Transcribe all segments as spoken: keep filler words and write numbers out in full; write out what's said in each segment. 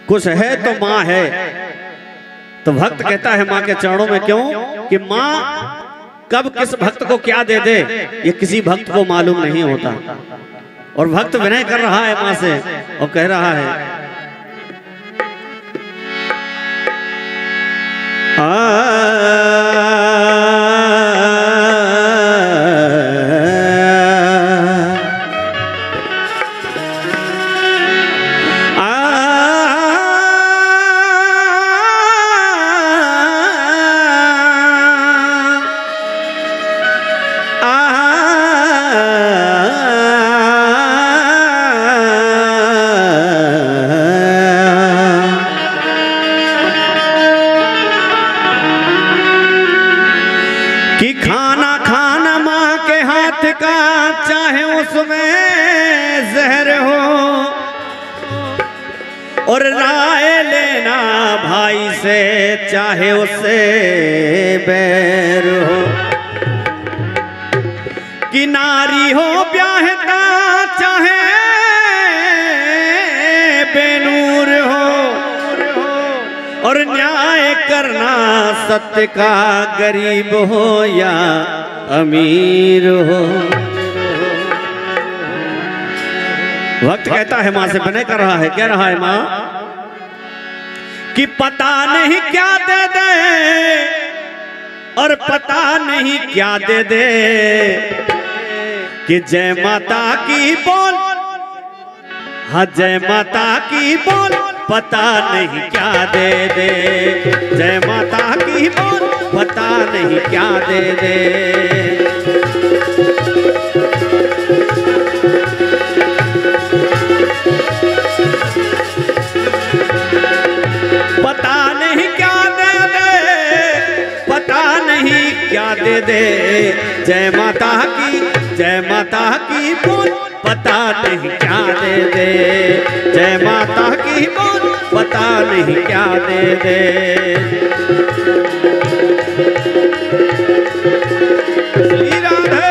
कुछ है तो माँ है। तो भक्त कहता है माँ के चरणों में, क्यों कि माँ कब किस भक्त को क्या दे दे ये किसी भक्त को मालूम नहीं होता। और भक्त विनय कर रहा है माँ से और कह रहा है, आ चाहे उसमें जहर हो और राय लेना भाई से, चाहे उससे बैर हो। कि नारी हो ब्याहता चाहे बेनूर हो, और न्याय करना सत्य का गरीब हो या अमीर हो। भक्त कहता है माँ से विनय कर रहा है, कह रहा है माँ कि पता नहीं क्या दे दे और पता नहीं क्या दे दे, कि जय माता की बोल, हाँ जय माता की बोल, पता नहीं क्या दे दे, जय माता की बोल, पता नहीं क्या दे दे। पता नहीं क्या दे दे, पता नहीं क्या दे दे, जय माता की, जय माता की बोल, पता नहीं क्या दे दे, जय माता की बोल, पता नहीं क्या दे दे। श्री राधे।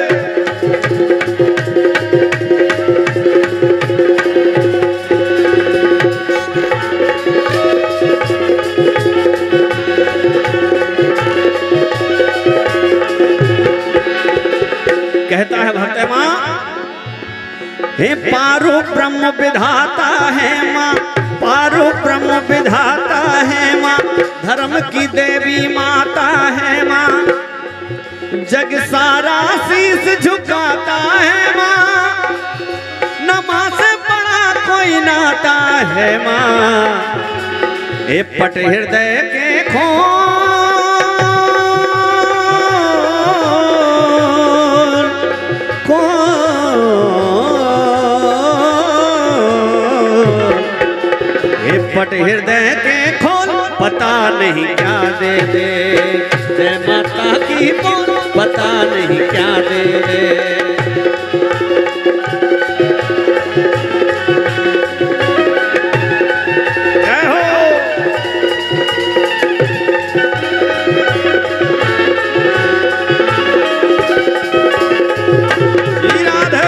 कहता है भक्त माँ, हे पारो ब्रह्म विधाता है माँ, पारो ब्रह्म विधाता है माँ, धर्म की देवी माता है माँ, जग सारा शीश झुकाता है माँ, न माँ से बड़ा कोई नाता है माँ। हे पट हृदय के खो पट हृदय के खोल, पता नहीं क्या दे दे, जय माता की बोल, पता नहीं क्या दे दे। जय हो। श्री राधे।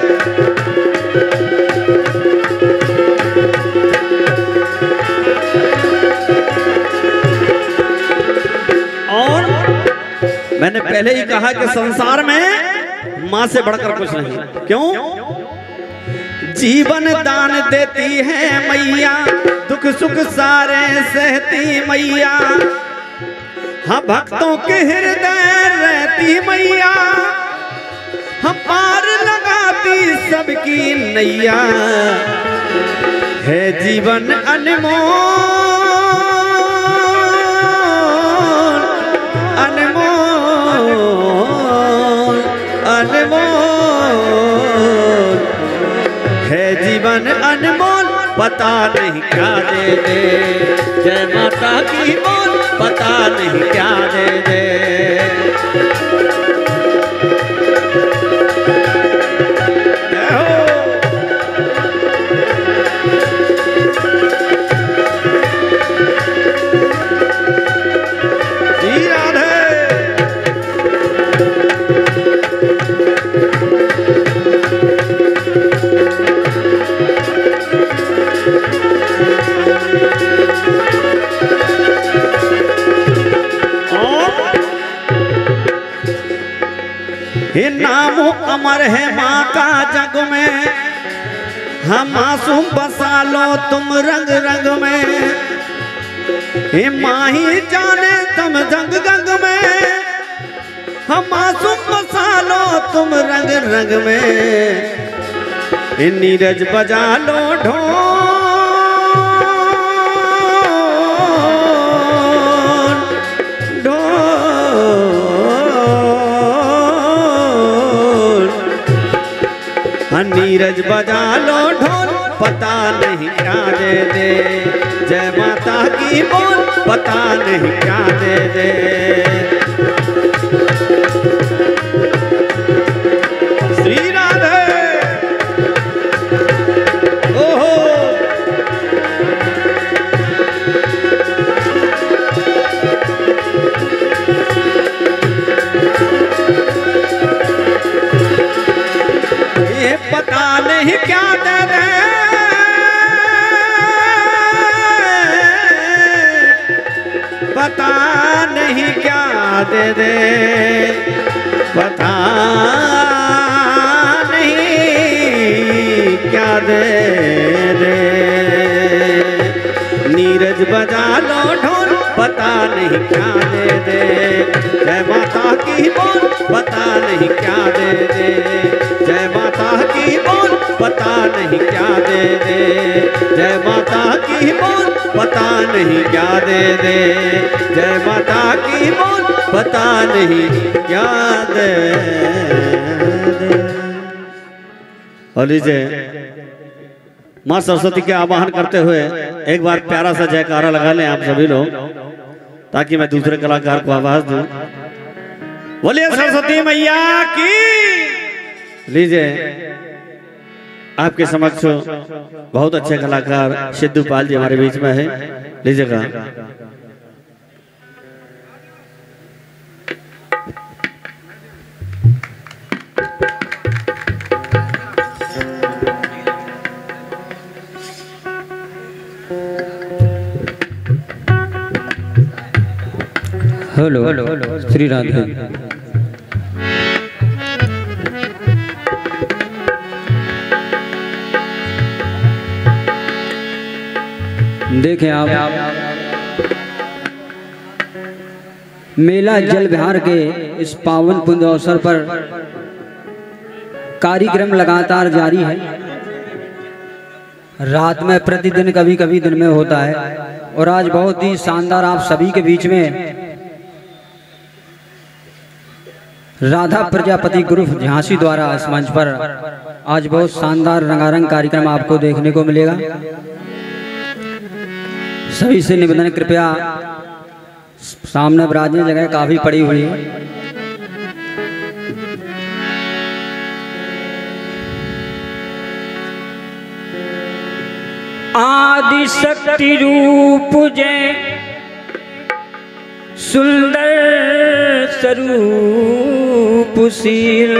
मैंने पहले ही कहा कि संसार में माँ से बढ़कर कुछ नहीं। क्यों? जीवन दान देती है मैया, दुख सुख सारे सहती मैया, हाँ भक्तों के हृदय रहती मैया, हम पार लगाती सबकी नैया, है जीवन अनमोल, अनमोल, अनमोल, है जीवन अनमोल, पता नहीं क्या दे दे, जय माता की बोल, पता नहीं क्या दे दे। हे नाम अमर है माँ का जग में, हम मासूम बसा लो तुम रंग रंग में। हे माही जाने तुम जंग गंग में, हम मासूम बसा लो तुम रंग रंग में। हे नीरज बजा लो ढोल, नीरज बजा लो ढोल, पता नहीं क्या दे दे। जय माता की बोल, पता नहीं क्या दे दे। श्री राधे ओहो पता नहीं क्या दे दे, पता नहीं क्या दे दे, पता नहीं क्या दे दे। नीरज बजा लो ढोल, पता नहीं क्या दे दे। जय माता की बोल, पता नहीं क्या दे दे। जय माता की बोल, पता नहीं क्या दे दे। जय माता की बोल, पता नहीं क्या दे दे। जय माता की बोल, पता नहीं क्या दे दे। और लीजिए माँ सरस्वती के आवाहन करते हुए एक बार प्यारा सा जयकारा लगा लें आप सभी लोग, ताकि मैं दूसरे कलाकार को आवाज दूं। बोलिए सरस्वती मैया की। लीजिए आपके समक्ष बहुत अच्छे कलाकार सिद्धूपाल जी हमारे बीच में है, लीजिएगा। हेलो श्री राधे। देखें आप, मेला जल विहार के इस पावन पुण्य अवसर पर कार्यक्रम लगातार जारी है। रात में प्रतिदिन कभी कभी दिन में होता है, और आज बहुत ही शानदार आप सभी के बीच में राधा प्रजापति ग्रुप झांसी द्वारा इस मंच पर आज बहुत शानदार रंगारंग कार्यक्रम आपको देखने को मिलेगा। सभी से निवेदन, कृपया सामने विराजने जगह काफी पड़ी हुई है। आदि शक्ति रूप जय सुंदर स्वरूप शील,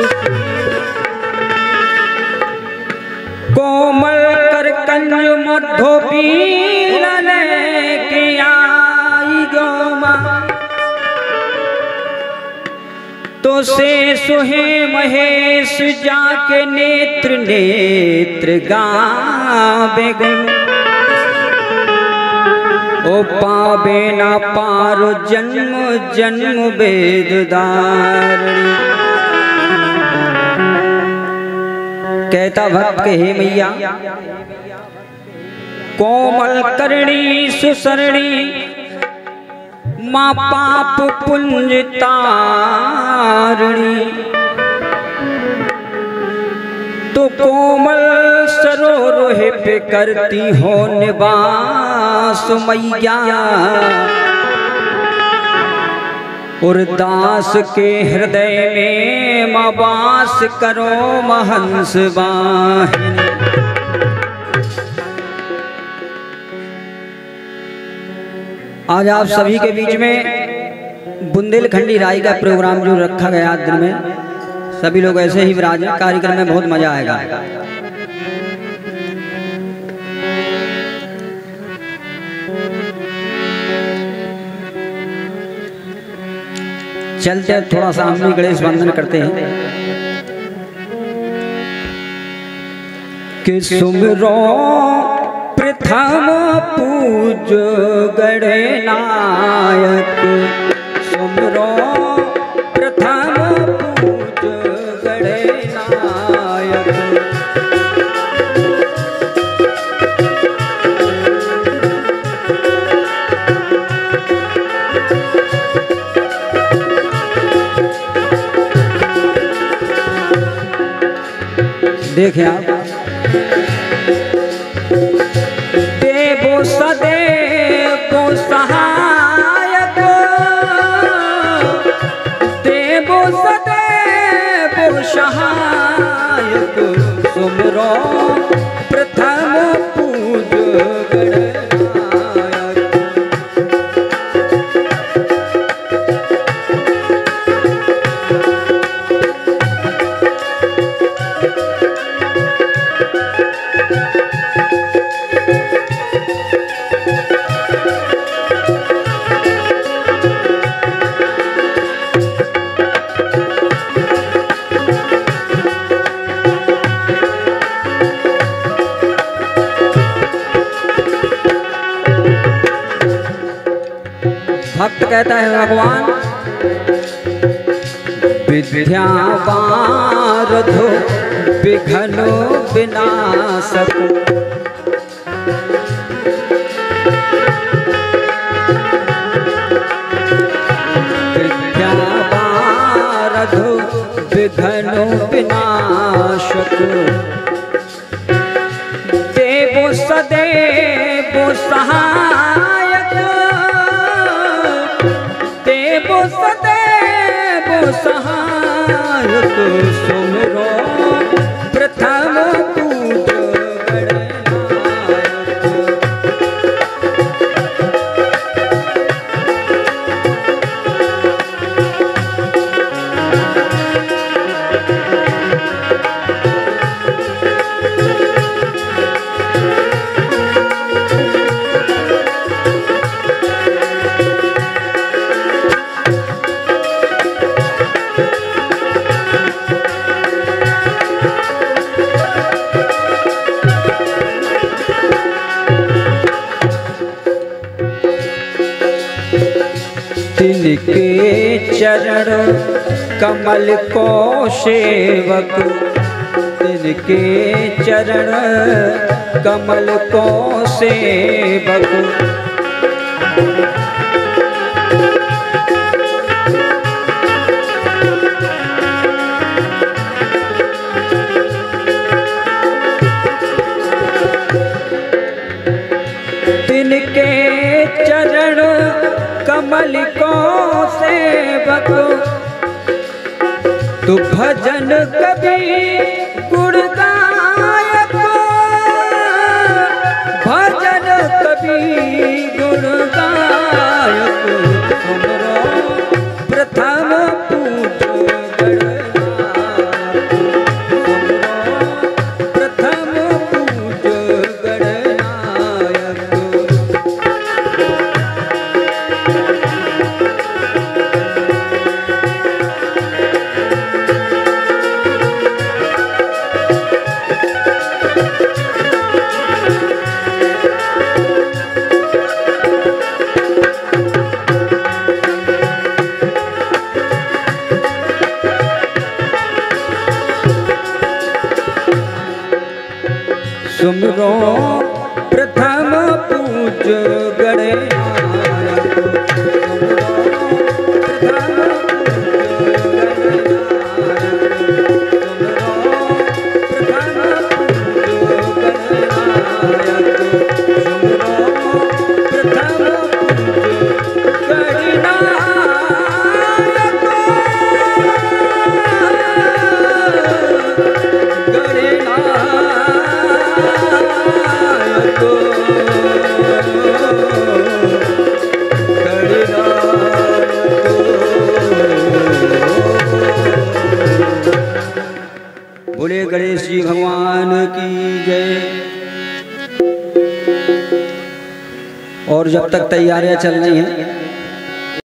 कोमल कर कंज मध्योपीलन के आई गोमा, तो से सुहे महेश जाके नेत्र नेत्र गावे गुण। ओ पावे ना पारो जन्म जन्म वेददारिणी। कहता भक्त के हे मैया, कोमल करणी सुसरणी माँ पाप पुंज तारिणी। तो कोमल सरोह पे करती हो निवास मैया, और दास के हृदय में माँ वास करो महंस वाहिनी। आज आप सभी के बीच में बुंदेलखंडी राई का प्रोग्राम जो रखा गया दिन में, सभी लोग ऐसे ही विराजमान, कार्यक्रम में बहुत मजा आएगा। चलते हैं, थोड़ा सा हम भी गणेश वंदन करते हैं कि सुमिरो प्रथम पूज गणनायक, सुमिरो प्रथम पूज गणनायक। देखें आप, देवो सदेवो सहायक, देवो सदेवो सहायक, सुमिरो प्रथम पूज गणनायक। भक्त कहता है भगवान विद्यावारधो विघ्नो विनाशक, विद्यावारधो विघ्नो विनाशक, देवो सदेवो सहायक, देवो सदेवो सहायक, सुमिरो प्रथम पूज गणनायक। तिनके चरण कमल को सेवक, तिनके चरण कमल को सेवक, तिनके चरण कमल को सेवक, तू भजन कभी गुण गायक, भजन कभी गुण गायक, सुमिरो प्रथम पूज गणनायक, सुमिरो प्रथम पूज गणनायक। सुमिरो प्रथम पूज गणनायक, बोले गणेश जी भगवान की जय। और जब तक तैयारियां चल रही हैं